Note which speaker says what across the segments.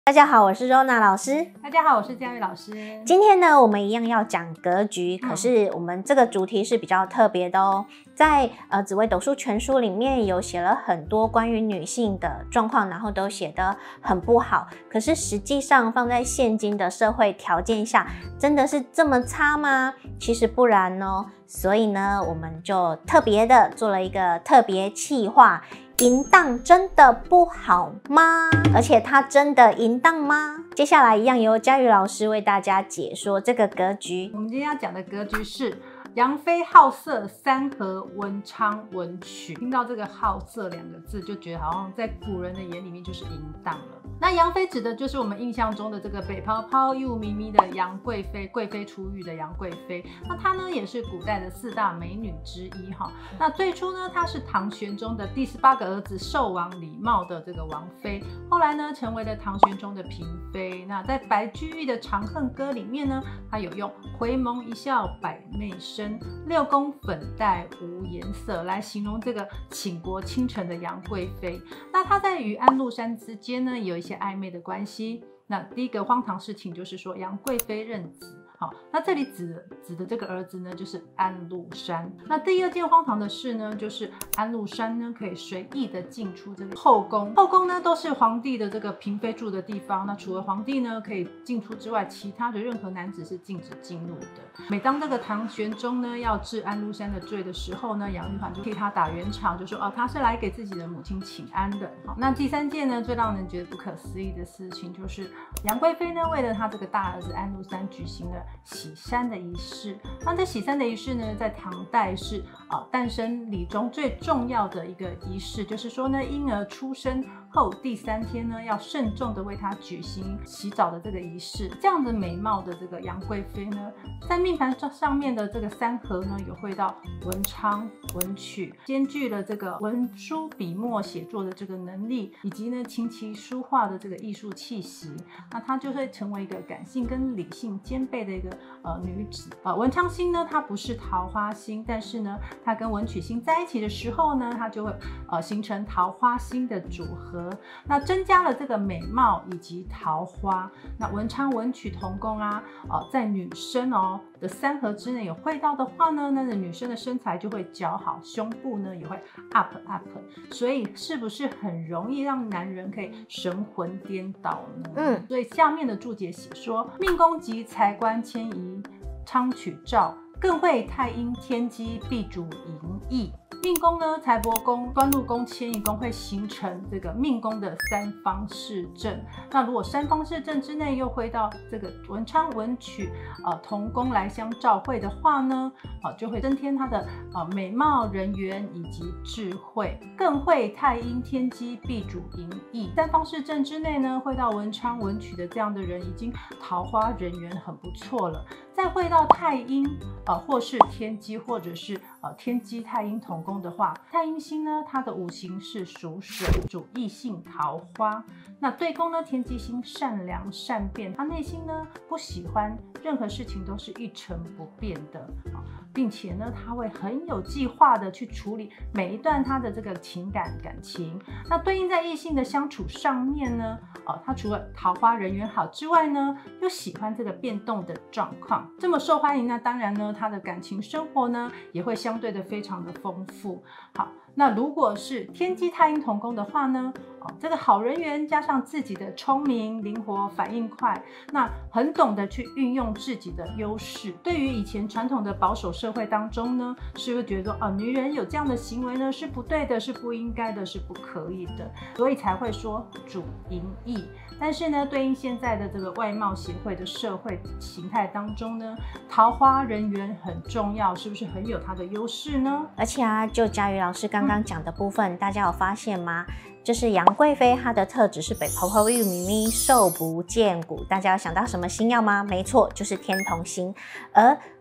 Speaker 1: 大家好，我是 Rona 老师。
Speaker 2: 大家好，我是佳玉老师。
Speaker 1: 今天呢，我们一样要讲格局，可是我们这个主题是比较特别的哦。在紫微斗数全书里面有写了很多关于女性的状况，然后都写得很不好。可是实际上放在现今的社会条件下，真的是这么差吗？其实不然哦。所以呢，我们就特别的做了一个特别企划。淫荡真的不好吗？而且它真的淫荡吗？接下来一样由佳玉老师为大家解说这个格局。
Speaker 2: 我们今天要讲的格局是杨妃好色，三合文昌文曲。听到这个好色两个字，就觉得好像在古人的眼里面就是淫荡了。那杨妃指的就是我们印象中的这个北泡泡又咪咪的杨贵妃，贵妃出浴的杨贵妃。那她呢也是古代的4大美女之一哈。那最初呢，她是唐玄宗的第18个儿子寿王李瑁的这个王妃，后来呢成为了唐玄宗的嫔妃。那在白居易的《长恨歌》里面呢，她有用回眸一笑百媚生，六宫粉黛无颜色来形容这个倾国倾城的杨贵妃。那她在与安禄山之间呢有一些暧昧的关系。那第一个荒唐事情就是说杨贵妃认子。好，那这里指的这个儿子呢，就是安禄山。那第二件荒唐的事呢，就是安禄山呢可以随意的进出这个后宫。后宫呢都是皇帝的这个嫔妃住的地方。那除了皇帝呢可以进出之外，其他的任何男子是禁止进入的。每当这个唐玄宗呢要治安禄山的罪的时候呢，杨玉环就替他打圆场，就说哦他是来给自己的母亲请安的。好，那第三件呢最让人觉得不可思议的事情，就是杨贵妃呢为了他这个大儿子安禄山举行了洗衫的仪式。那这洗衫的仪式呢，在唐代是诞生礼中最重要的一个仪式，就是说呢，婴儿出生后第3天呢，要慎重的为他举行洗澡的这个仪式。这样的美貌的这个杨贵妃呢，在命盘上面的这个三合呢，有会到文昌文曲，兼具了这个文书笔墨写作的这个能力，以及呢琴棋书画的这个艺术气息。那她就会成为一个感性跟理性兼备的一个女子。文昌星呢，它不是桃花星，但是呢，它跟文曲星在一起的时候呢，它就会形成桃花星的组合。那增加了这个美貌以及桃花。那文昌文曲同宫啊，在女生的三合之内有会到的话呢，那女生的身材就会姣好，胸部呢也会 up， 所以是不是很容易让男人可以神魂颠倒呢？所以下面的注解写说，命宫及财官迁移，昌曲兆，更会太阴天机，必主淫逸。命宫呢，财帛宫、官禄宫、迁移宫会形成这个命宫的三方四正。那如果三方四正之内又会到这个文昌文曲同宫来相照会的话呢，就会增添他的美貌、人缘以及智慧，更会太阴天机，必主淫逸。三方四正之内呢，会到文昌文曲的这样的人，已经桃花人缘很不错了。再会到太阴或是天机，或者是天机太阴同宫的话，太阴星呢，它的五行是属水，主异性桃花。那对宫呢，天机星善良善变，他内心呢不喜欢任何事情都是一成不变的，并且呢，他会很有计划的去处理每一段他的这个感情。那对应在异性的相处上面呢，他除了桃花人缘好之外呢，又喜欢这个变动的状况。这么受欢迎，那当然呢，他的感情生活呢也会相对的非常的丰富。好，那如果是天机太阴同宫的话呢，这个好人缘加上自己的聪明、灵活、反应快，那很懂得去运用自己的优势。对于以前传统的保守社会当中呢，是会觉得说女人有这样的行为呢是不对的，是不应该的，是不可以的，所以才会说主淫逸。但是呢，对应现在的这个外貌协会的社会形态当中呢，桃花人缘很重要，是不是很有它的优势呢？
Speaker 1: 而且啊，就佳瑜老师刚刚讲的部分，大家有发现吗？就是杨贵妃她的特质是北泡泡玉咪咪，寿不见骨。大家有想到什么星耀吗？没错，就是天同星。而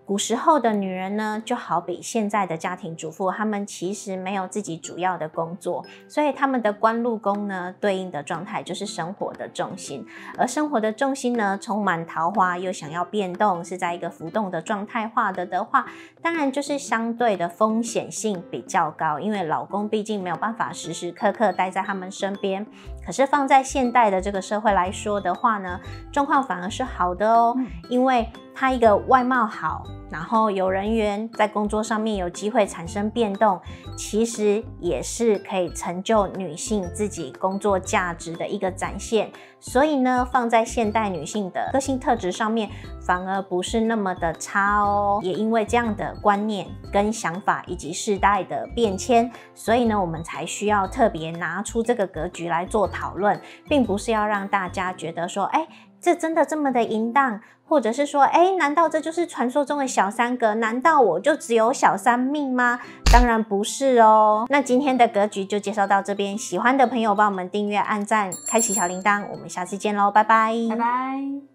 Speaker 1: 古时候的女人呢，就好比现在的家庭主妇，她们其实没有自己主要的工作，所以她们的官禄宫呢，对应的状态就是生活的重心。而生活的重心呢，充满桃花，又想要变动，是在一个浮动的状态化的话，当然就是相对的风险性比较高，因为老公毕竟没有办法时时刻刻待在他们身边。可是放在现代的这个社会来说的话呢，状况反而是好的哦，因为他一个外貌好，然后有人缘，在工作上面有机会产生变动，其实也是可以成就女性自己工作价值的一个展现。所以呢，放在现代女性的个性特质上面，反而不是那么的差哦。也因为这样的观念跟想法以及世代的变迁，所以呢，我们才需要特别拿出这个格局来做讨论，并不是要让大家觉得说，这真的这么的淫荡，或者是说，难道这就是传说中的小三格？难道我就只有小三命吗？当然不是哦。那今天的格局就介绍到这边，喜欢的朋友帮我们订阅、按赞、开启小铃铛，我们下次见喽，拜拜，
Speaker 2: 拜拜。